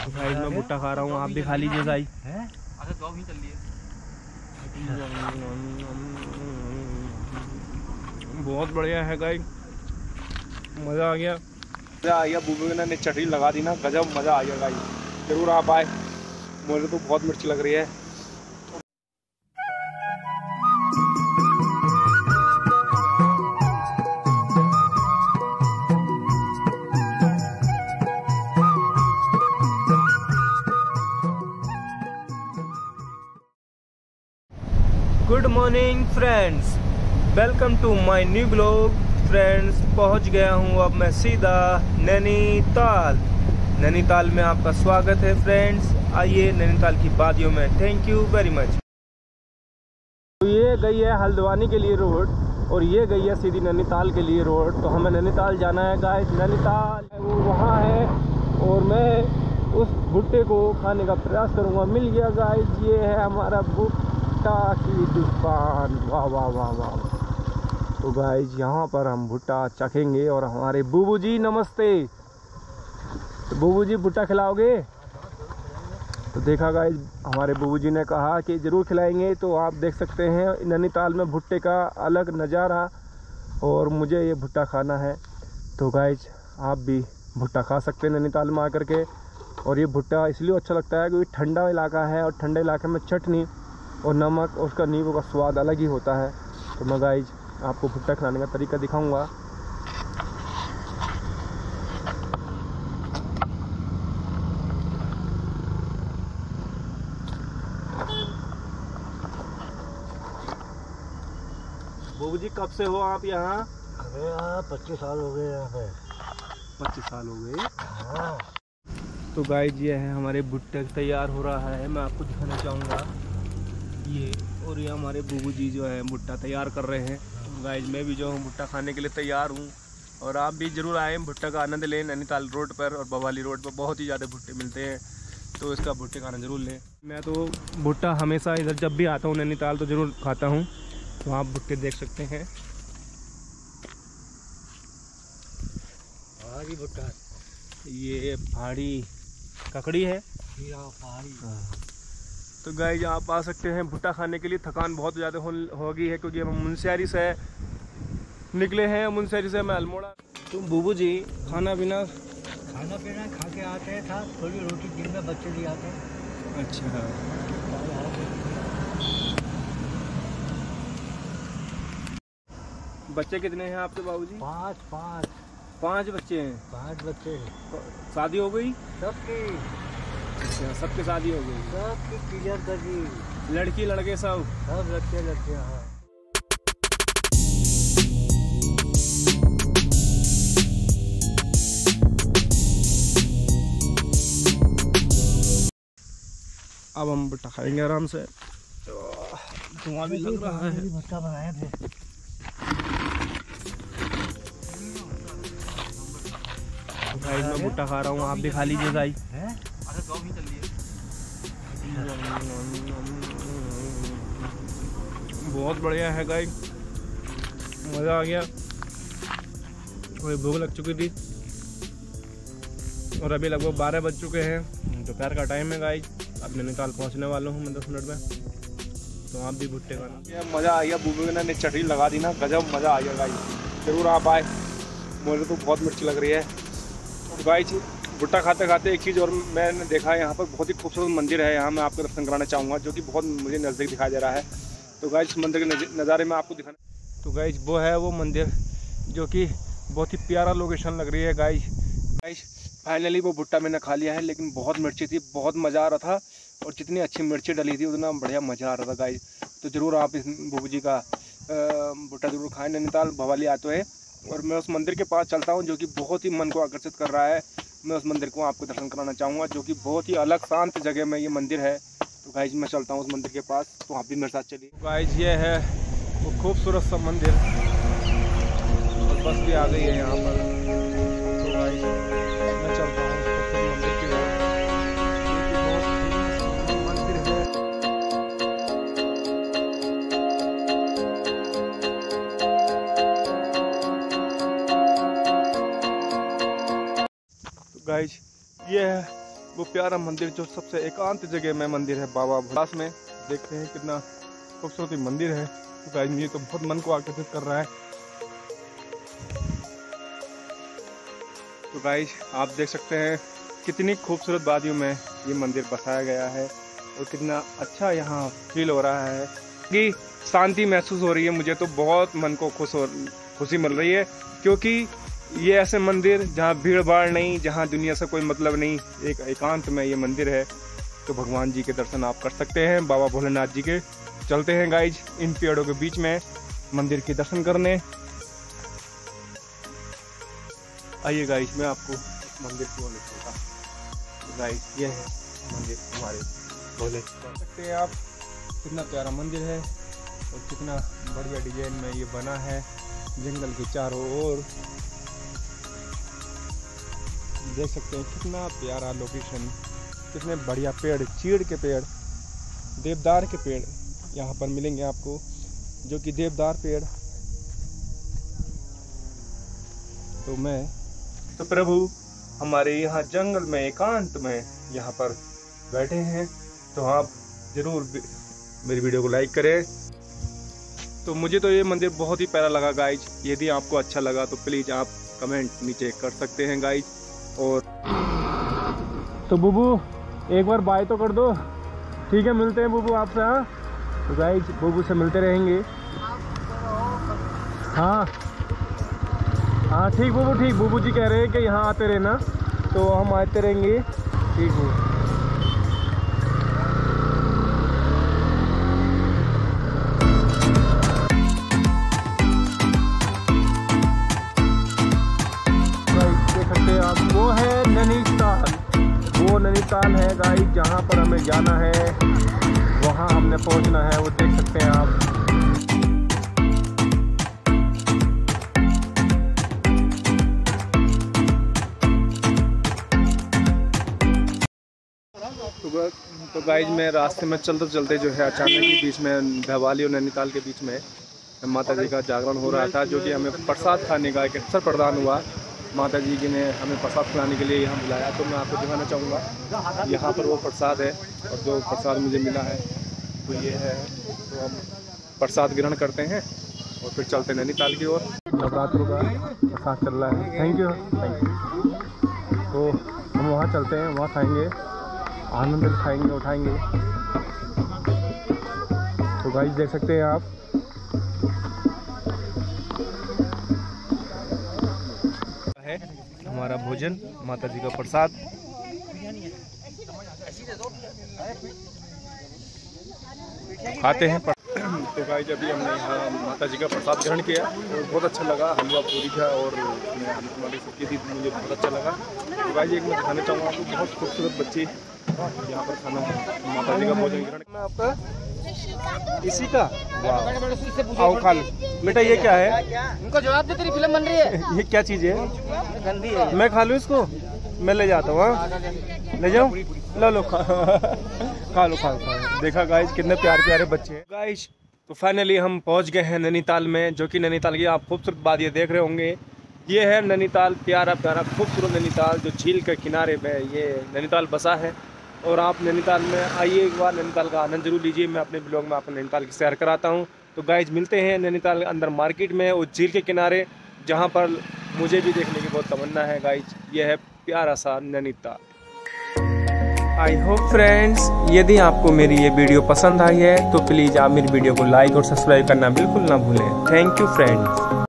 Guys मैं भुट्टा खा रहा हूँ, आप भी खा लीजिए गाइस। अच्छा जॉब ही चल रही है। बहुत बढ़िया है गाइस, मज़ा आ गया। मज़ा आ गया, बूबू ने चटनी लगा दी ना, गजब मज़ा आ गया गाइस। जरूर आप आए, मुझे तो बहुत मिर्ची लग रही है। Good morning friends, welcome to my new blog. Friends पहुंच गया हूं अब मैं सीधा नैनीताल। नैनीताल में आपका स्वागत है फ्रेंड्स। आइए नैनीताल की वादियों में, थैंक यू वेरी मच। तो ये गई है हल्द्वानी के लिए रोड और ये गई है सीधी नैनीताल के लिए रोड। तो हमें नैनीताल जाना है गाइस। नैनीताल वो वहाँ है और मैं उस भुट्टे को खाने का प्रयास करूँगा। मिल गया गाइस, ये है हमारा भुट्टा की दुकान। वाह वाह वाह वाह। तो गाइस यहाँ पर हम भुट्टा चखेंगे और हमारे बूबू जी नमस्ते। तो बूबू जी भुट्टा खिलाओगे? तो देखा गाइस, हमारे बूबू जी ने कहा कि ज़रूर खिलाएंगे। तो आप देख सकते हैं नैनीताल में भुट्टे का अलग नज़ारा और मुझे ये भुट्टा खाना है। तो गाइस आप भी भुट्टा खा सकते हैं नैनीताल में आकर के। और ये भुट्टा इसलिए अच्छा लगता है क्योंकि ठंडा इलाका है और ठंडे इलाके में चटनी और नमक और उसका नींबू का स्वाद अलग ही होता है। तो मैं गाइस आपको भुट्टा खिलाने का तरीका दिखाऊंगा। बाबू जी कब से हो आप यहाँ? अरे यार 25 साल हो गए यहाँ पे। 25 साल हो गए। हाँ। तो गाइस ये है हमारे भुट्टे तैयार हो रहा है, मैं आपको दिखाना चाहूँगा ये। और ये हमारे बूबू जी जो है भुट्टा तैयार कर रहे हैं। गाइस मैं भी जो हूँ भुट्टा खाने के लिए तैयार हूँ और आप भी ज़रूर आएँ, भुट्टा का आनंद लें। नैनीताल रोड पर और बवाली रोड पर बहुत ही ज़्यादा भुट्टे मिलते हैं, तो इसका भुट्टे खाना ज़रूर लें। मैं तो भुट्टा हमेशा इधर जब भी आता हूँ नैनीताल तो ज़रूर खाता हूँ। तो आप भुट्टे देख सकते हैं। पहाड़ी भुट्टा, ये पहाड़ी ककड़ी है। पहाड़ी। तो गाइस आप आ सकते हैं भुट्टा खाने के लिए। थकान बहुत ज़्यादा हो गई है क्योंकि हम मुनस्यारी से निकले हैं, मुनस्यारी से मैं अल्मोड़ा। तुम बूबू जी खाना पीना खा के आते हैं, था थोड़ी रोटी दिन में बच्चे भी आते हैं। अच्छा, बच्चे कितने हैं आपके बाबूजी? 5 बच्चे हैं। 5 बच्चे हैं। शादी हो गई सबकी? अच्छा, सबकी शादी हो गई। सबकी क्लियर कर दी। लड़की लड़के सब लड़के। हाँ। अब हम भुट्टा खाएंगे आराम से। धुआं भी लग रहा है। भुट्टा बनाए थे। गाइस मैं भुट्टा खा रहा हूँ, आप भी खा लीजिए गाइस। अच्छा जॉब ही चल रही है। बहुत बढ़िया है गाइस, मज़ा आ गया। कोई भूख लग चुकी थी और अभी लगभग 12 बज चुके हैं, दोपहर का टाइम है गाइस। अब नैनीताल पहुंचने वाला हूं मैं 10 मिनट में। तो आप भी भुट्टे खाना। मज़ा आ गया, बूबू ने चटनी लगा दी ना, गजब मज़ा आ गया गाइस। जरूर आप आए, मुझे तो बहुत मिर्ची लग रही है। तो गाइस भुट्टा खाते खाते एक चीज़ और मैंने देखा, यहाँ पर बहुत ही खूबसूरत मंदिर है। यहाँ मैं आपको दर्शन कराना चाहूँगा, जो कि बहुत मुझे नज़दीक दिखाई दे रहा है। तो गाइस मंदिर के नज़ारे में आपको दिखाना। तो गाइस वो है वो मंदिर जो कि बहुत ही प्यारा लोकेशन लग रही है गाइस। फाइनली वो भुट्टा मैंने खा लिया है, लेकिन बहुत मिर्ची थी, बहुत मज़ा आ रहा था। और जितनी अच्छी मिर्ची डली थी उतना बढ़िया मज़ा आ रहा था गाइस। तो ज़रूर आप इस बूबू जी का भुट्टा ज़रूर खाएं। नैनीताल भवाली आते हैं और मैं उस मंदिर के पास चलता हूं जो कि बहुत ही मन को आकर्षित कर रहा है। मैं उस मंदिर को आपको दर्शन कराना चाहूँगा, जो कि बहुत ही अलग शांत जगह में ये मंदिर है। तो गाइस मैं चलता हूँ उस मंदिर के पास, तो आप भी मेरे साथ चलिए। गाइस ये है वो खूबसूरत सा मंदिर और बस भी आ गई है यहाँ पर। तो गाइस मैं चलता हूँ मंदिर की ओर। गाइस ये है वो प्यारा मंदिर जो सबसे एकांत जगह में मंदिर है बाबा भोलास में। देखते हैं कितना खूबसूरत मंदिर है। तो गाइस मुझे तो बहुत मन को आकर्षित कर रहा है। तो गाइस आप देख सकते हैं कितनी खूबसूरत वादियों में ये मंदिर बसाया गया है और कितना अच्छा यहाँ फील हो रहा है कि शांति महसूस हो रही है। मुझे तो बहुत मन को खुशी मिल रही है, क्योंकि ये ऐसे मंदिर जहाँ भीड़ भाड़ नहीं, जहाँ दुनिया से कोई मतलब नहीं, एक एकांत में ये मंदिर है। तो भगवान जी के दर्शन आप कर सकते हैं, बाबा भोलेनाथ जी के। चलते हैं गाइज इन पेड़ों के बीच में मंदिर के दर्शन करने। आइए गाइज मैं आपको मंदिर की ओर ले चलता हूँ। गाइज ये है मंदिर हमारे भोले। देख सकते हैं आप कितना प्यारा मंदिर है और कितना बढ़िया डिजाइन में ये बना है। जंगल के चारों ओर देख सकते हैं कितना प्यारा लोकेशन, कितने बढ़िया पेड़, चीड़ के पेड़, देवदार के पेड़ यहाँ पर मिलेंगे आपको, जो कि देवदार पेड़। तो प्रभु हमारे यहाँ जंगल में एकांत में यहाँ पर बैठे हैं। तो आप जरूर मेरी वीडियो को लाइक करें। तो मुझे तो ये मंदिर बहुत ही प्यारा लगा गाइज। यदि आपको अच्छा लगा तो प्लीज़ आप कमेंट नीचे कर सकते हैं गाइज। और तो बुबू एक बार बाय तो कर दो। ठीक है, मिलते हैं बुबू आपसे। हाँ तो गाइज बुबू से मिलते रहेंगे। हाँ हाँ ठीक बुबू, ठीक। बुबू जी कह रहे हैं कि यहाँ आते रहना, तो हम आते रहेंगे। ठीक बुबू। वो है नैनीताल, वो नैनीताल है गाइस जहाँ पर हमें जाना है, वहाँ हमने पहुँचना है। वो देख सकते हैं आप। तो गाइस मैं रास्ते में चलते चलते जो है अचानक ही बीच में भवाली और नैनीताल के बीच में माता जी का जागरण हो रहा था, जो कि हमें प्रसाद खाने का एक अवसर प्रदान हुआ। माता जी ने हमें प्रसाद खिलाने के लिए यहाँ बुलाया। तो मैं आपको दिखाना चाहूँगा यहाँ पर वो प्रसाद है, और जो प्रसाद मुझे मिला है तो ये है। तो हम प्रसाद ग्रहण करते हैं और फिर चलते हैं नैनीताल की ओर। नवरात्रों का प्रसाद चल रहा है। Thank you, thank you. तो हम वहाँ चलते हैं, वहाँ खाएँगे, आनंद खाएँगे, उठाएँगे। तो गाइस देख सकते हैं आप हमारा भोजन, माता जी का प्रसाद। खाते हैं। तो गाइस अभी हमने यहाँ माता जी का प्रसाद ग्रहण किया और बहुत अच्छा लगा। हलवा पूरी था और हमारी सब्जी थी, मुझे बहुत अच्छा लगा। तो गाइस एक मैं दिखाना चाहूँगा आपको, बहुत खूबसूरत बच्चे यहाँ पर खाना है, माता जी का भोजन ग्रहण। आपका इसी का आओ खा लो बेटा। ये क्या है? उनको जवाब दे, तेरी फिल्म बन रही है। ये क्या चीज़ है? गंदी है। मैं खा लूँ इसको? मैं ले जाता हूँ। ले जाऊँ? लो खा लो, खा लो। देखा गाइस कितने प्यारे प्यारे बच्चे हैं गाइस। तो फाइनली हम पहुंच गए हैं नैनीताल में, जो कि नैनीताल की आप खूबसूरत वादियाँ देख रहे होंगे। ये है नैनीताल, प्यारा प्यारा खूबसूरत नैनीताल, जो झील के किनारे पे ये नैनीताल बसा है। और आप नैनीताल में आइए, एक बार नैनीताल का आनंद जरूर लीजिए। मैं अपने ब्लॉग में आपको नैनीताल की सैर कराता हूँ। तो गाइज मिलते हैं नैनीताल अंदर मार्केट में, उस झील के किनारे, जहाँ पर मुझे भी देखने की बहुत तमन्ना है गाइज। ये है प्यारा सा नैनीताल। आई होप फ्रेंड्स यदि आपको मेरी ये वीडियो पसंद आई है तो प्लीज़ आप मेरी वीडियो को लाइक और सब्सक्राइब करना बिल्कुल ना भूलें। Thank you friends.